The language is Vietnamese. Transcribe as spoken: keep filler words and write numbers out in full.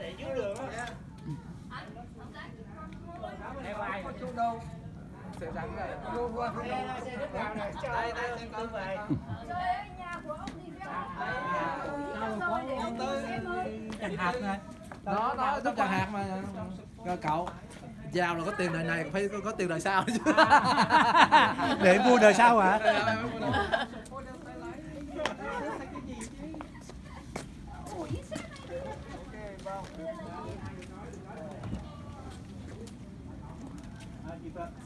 để dưới đường á. Đây vai có chút đâu. Sẽ rắn này. Đây đây xem con về. Chặt hạt này. Đó đó trong chặt hạt mà. Rồi cậu giàu là có tiền đời này phải có, có tiền đời sau chứ. Để mua đời sau hả? Ok, vâng.